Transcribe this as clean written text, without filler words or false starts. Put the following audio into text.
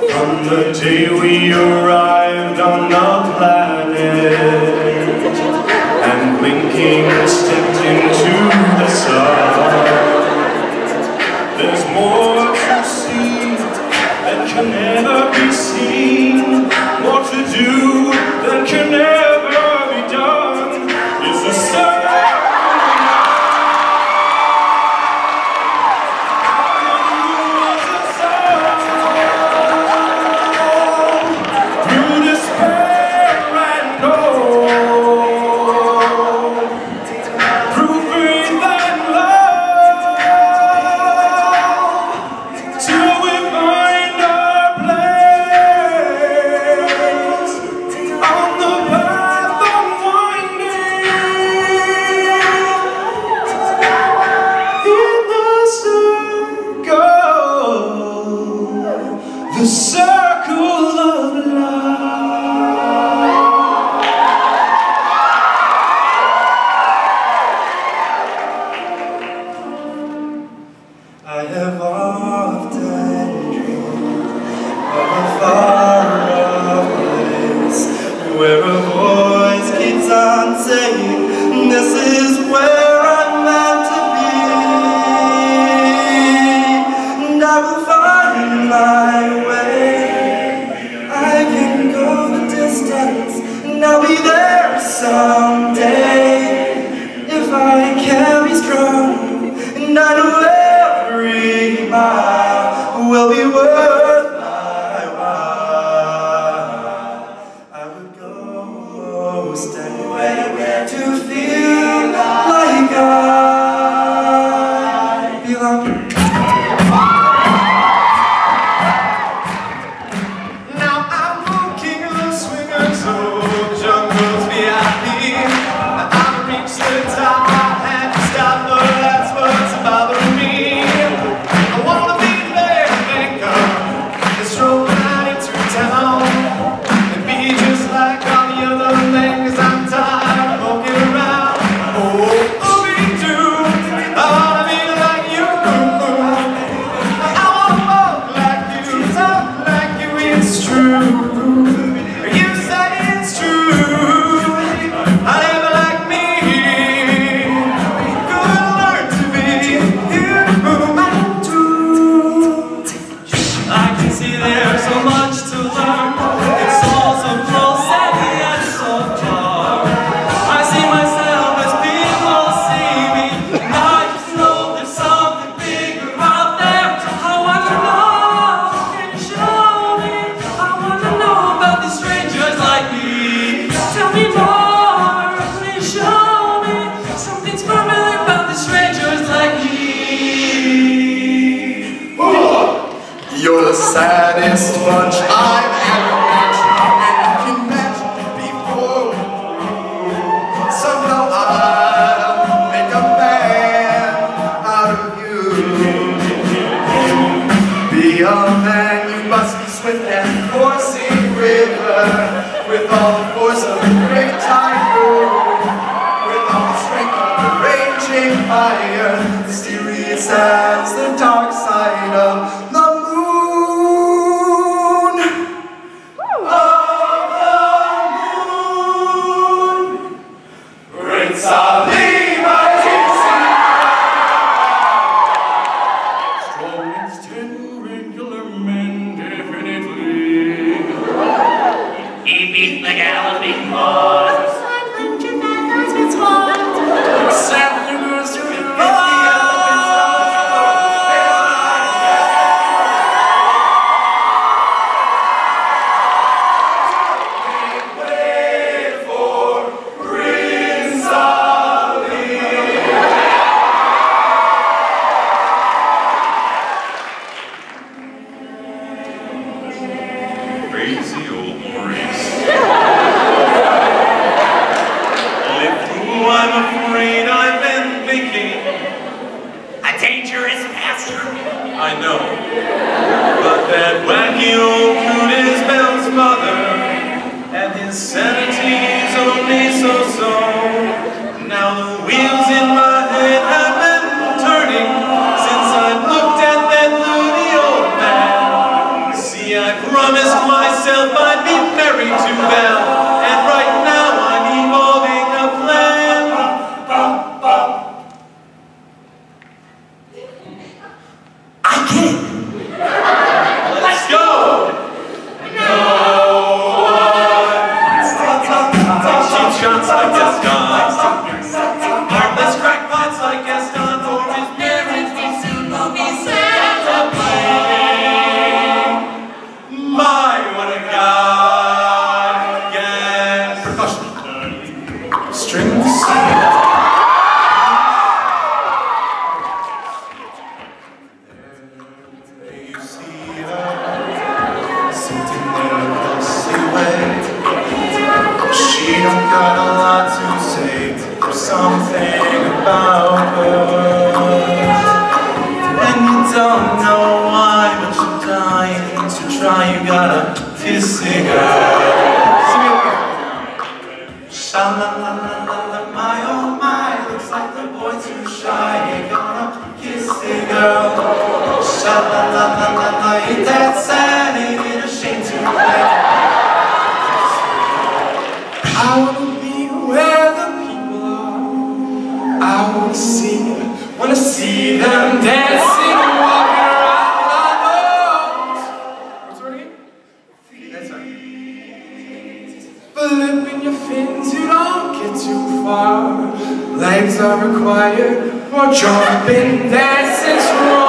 From the day we arrived on the planet and blinking stepped into the sun, there's more to see than can ever be seen, more to do than can ever be done. It's the sun. The circle of life. I have often dreamed of a far-off place where a voice keeps on saying, "This is where I'm meant to be," and I will find my and I'll be there someday if I can be strong, and I know every mile will be worth my while. I would go most anywhere to feel like I belong. You're the saddest bunch I've ever met, and you can bet before somehow I'll make a man out of you. Be a man, you must be swift and coursing river, with all the force of a great typhoon, with all the strength of a raging fire, mysterious as the dark side of the the galloping horse. Silent your feathers with swans. Sound the goose to the make way for Prince Ali. Crazy old Maurice. I'm afraid I've been thinking. A dangerous pastor. I know. But that wacky old coot is Belle's mother, and his sanity's only so-so. Now the wheels in my head have been turning since I looked at that loony old man. See, I've to bell, and right now I'm evolving a plan. I get it. Let's go. No one. Cheap shots like Gaston. Harmless crackpots like Gaston. For his marriage will soon be celebrating. My, what a guy. Yes. Percussion. Strings. You see her sitting there closely wet. She don't got a lot to say. There's something about her, and you don't know why, but you're dying to try. You gotta kiss the girl. Sha la la la la la, my oh my, looks like the boy's too shy. You're gonna kiss the girl. Sha la la la la la, ain't that sad? Ain't it a shame to play? I wanna be where the people are. I wanna see them dancing and walking around like those. What's the word again? That's right. Flipping your fins, you don't get too far. Legs are required for jumping, dancing, strong.